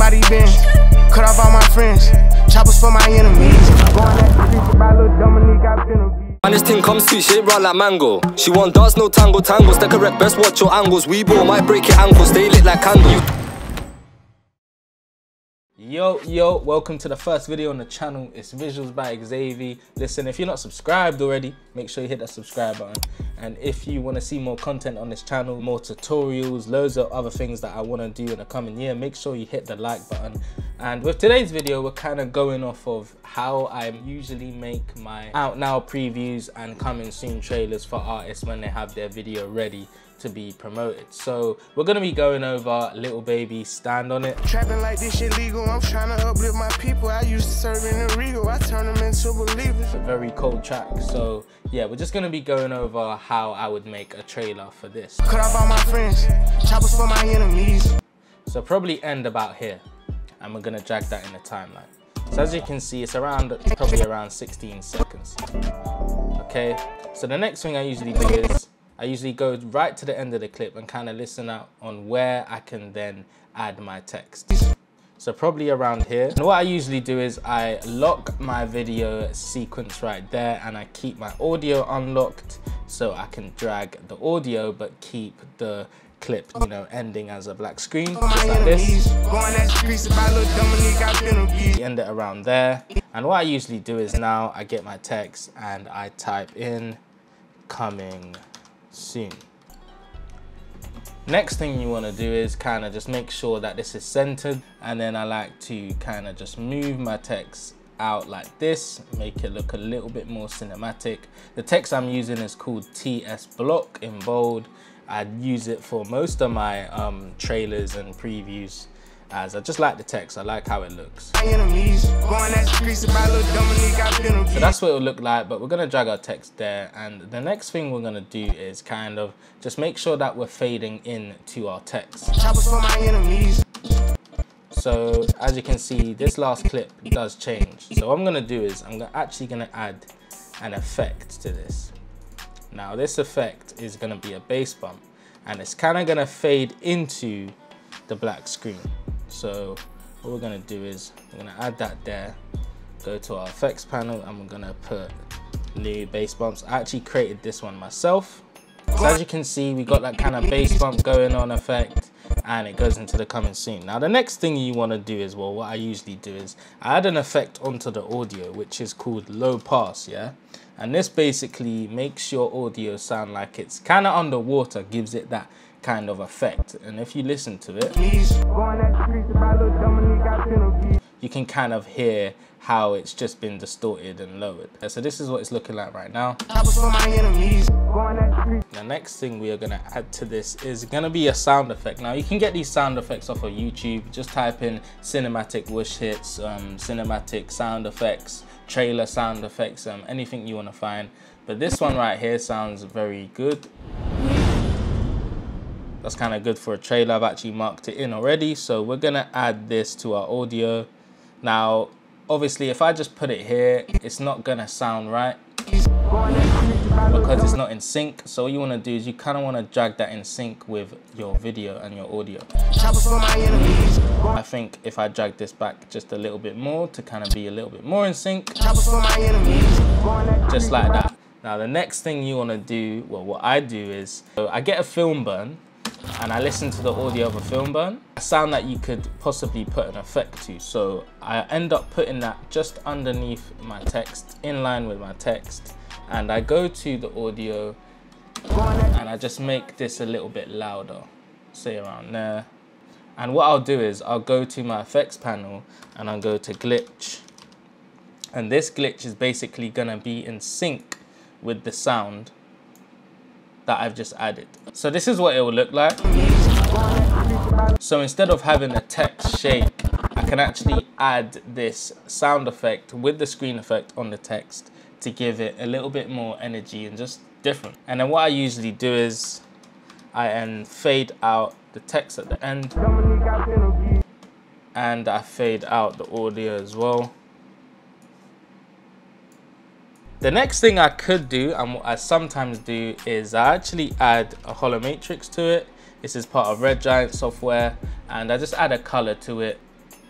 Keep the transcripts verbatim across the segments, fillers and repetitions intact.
body bend. Cut off all my friends. Choppers for my enemies. Going at the streets about little Dominique, I've been a beat. And this thing comes sweet, she ain't raw like mango. She want dance, no tango, tango. Stay correct, best watch your angles. We ball might break your ankles, stay lit like candle. Yo, yo, welcome to the first video on the channel. It's Visuals by Xavi. Listen, if you're not subscribed already, make sure you hit that subscribe button. And if you want to see more content on this channel, more tutorials, loads of other things that I want to do in the coming year, make sure you hit the like button. And with today's video, we're kind of going off of how I usually make my out now previews and coming soon trailers for artists when they have their video ready to be promoted. So we're gonna be going over Little Baby Stand On It. Trapping like this shit legal, I'm trying to uplift my people. I used to serve in the Regal, I turn them into believers. It's a very cold track, so yeah, we're just gonna be going over how I would make a trailer for this. Cut off all my friends, choppers for my enemies. So probably end about here, and we're gonna drag that in the timeline. So as you can see, it's around probably around sixteen seconds. Okay, so the next thing I usually do is I usually go right to the end of the clip and kind of listen out on where I can then add my text. So probably around here. And what I usually do is I lock my video sequence right there and I keep my audio unlocked so I can drag the audio but keep the clip, you know, ending as a black screen, just like this. End it around there. And what I usually do is now I get my text and I type in coming soon. Next thing you want to do is kind of just make sure that this is centered, and then I like to kind of just move my text out like this, make it look a little bit more cinematic. The text I'm using is called T S Block in bold. I use it for most of my um, trailers and previews, as I just like the text, I like how it looks. So that's what it'll look like, but we're gonna drag our text there, and the next thing we're gonna do is kind of just make sure that we're fading in to our text. So as you can see, this last clip does change. So what I'm gonna do is I'm actually gonna add an effect to this. Now this effect is gonna be a bass bump, and it's kind of gonna fade into the black screen. So what we're gonna do is we're gonna add that there, go to our effects panel, and we're gonna put new bass bumps. I actually created this one myself. So as you can see, we got that kind of bass bump going on effect, and it goes into the coming soon. Now the next thing you want to do is, well, what I usually do is I add an effect onto the audio, which is called low pass, yeah? And this basically makes your audio sound like it's kind of underwater, gives it that kind of effect. And if you listen to it, you can kind of hear how it's just been distorted and lowered. So this is what it's looking like right now. The next thing we are going to add to this is going to be a sound effect. Now you can get these sound effects off of YouTube. Just type in cinematic whoosh hits, um, cinematic sound effects, trailer sound effects, um, anything you want to find. But this one right here sounds very good. That's kind of good for a trailer. I've actually marked it in already. So we're going to add this to our audio. Now, obviously, if I just put it here, it's not going to sound right because it's not in sync. So what you want to do is you kind of want to drag that in sync with your video and your audio. I think if I drag this back just a little bit more to kind of be a little bit more in sync, just like that. Now the next thing you want to do, well, what I do is so I get a film burn and I listen to the audio of a film burn, a sound that you could possibly put an effect to. So I end up putting that just underneath my text, in line with my text, and I go to the audio and I just make this a little bit louder, say around there. And what I'll do is I'll go to my effects panel and I'll go to glitch, and this glitch is basically gonna be in sync with the sound that I've just added. So this is what it will look like. So instead of having the text shake, I can actually add this sound effect with the screen effect on the text to give it a little bit more energy and just different. And then what I usually do is I then fade out the text at the end, and I fade out the audio as well. The next thing I could do, and what I sometimes do, is I actually add a hollow matrix to it. This is part of Red Giant software, and I just add a color to it.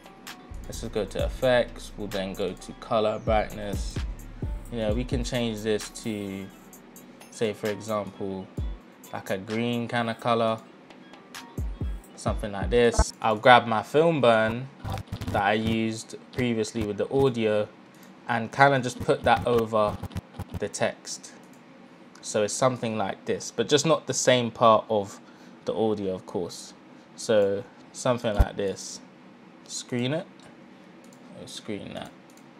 Let's just go to effects. We'll then go to color, brightness. You know, we can change this to, say for example, like a green kind of color, something like this. I'll grab my film burn that I used previously with the audio and kind of just put that over the text. So it's something like this, but just not the same part of the audio, of course. So something like this. Screen it. Or screen that.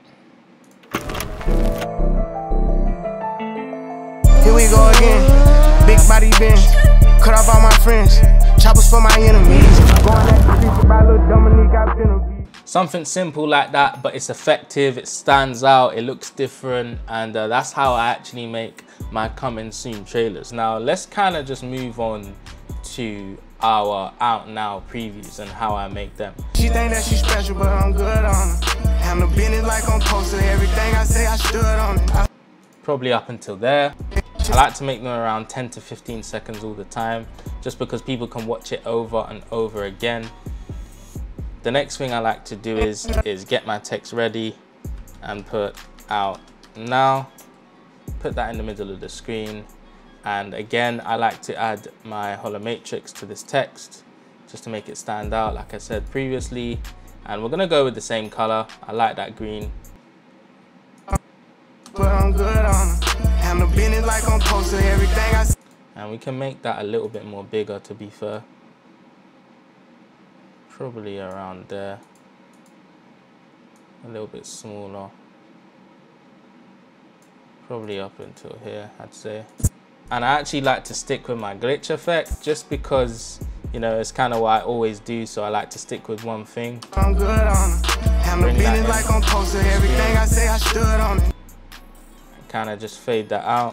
Here we go again. Big body bench. Cut off all my friends. Choppers for my enemies. Going at the streets about little Dominique. I've been a Something simple like that, but it's effective, it stands out, it looks different, and uh, that's how I actually make my coming soon trailers. Now let's kind of just move on to our out now previews and how I make them. She think that she's special, but I'm good on her. Handle business like I'm posted. Everything I say, I stood on it. I Probably up until there. I like to make them around ten to fifteen seconds all the time, just because people can watch it over and over again. The next thing I like to do is, is get my text ready and put out now, put that in the middle of the screen. And again, I like to add my hollow matrix to this text just to make it stand out, like I said previously. And we're gonna go with the same color. I like that green. But I'm good on her. Handle business like I'm posted. Everything I say. And we can make that a little bit more bigger, to be fair. Probably around there, a little bit smaller, probably up until here, I'd say. And I actually like to stick with my glitch effect just because, you know, it's kind of what I always do, so I like to stick with one thing. I'm good on her. Handle business like I'm posted. Everything I say, I stood on it. Kind of just fade that out,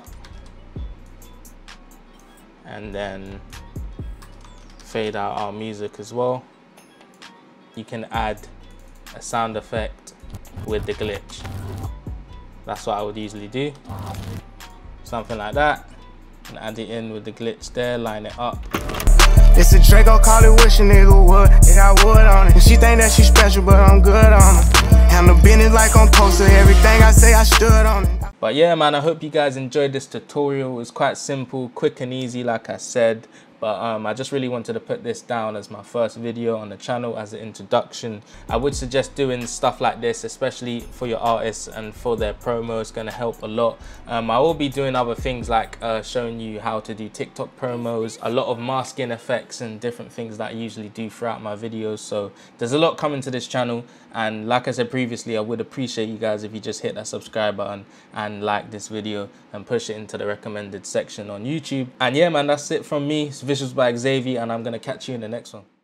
and then fade out our music as well. You can add a sound effect with the glitch. That's what I would usually do. Something like that. And add it in with the glitch there, line it up. It's a Draco, call it wish a nigga would. It got wood on it. She think that she's special, but I'm good on her. Handle business like I'm posted. Everything I say, I stood on it. But yeah, man, I hope you guys enjoyed this tutorial. It was quite simple, quick and easy, like I said. But um, I just really wanted to put this down as my first video on the channel as an introduction. I would suggest doing stuff like this, especially for your artists and for their promo. It's going to help a lot. Um, I will be doing other things like uh, showing you how to do TikTok promos, a lot of masking effects and different things that I usually do throughout my videos. So there's a lot coming to this channel. And like I said previously, I would appreciate you guys if you just hit that subscribe button and like this video and push it into the recommended section on YouTube. And yeah, man, that's it from me. It's VisualsByXavi, and I'm going to catch you in the next one.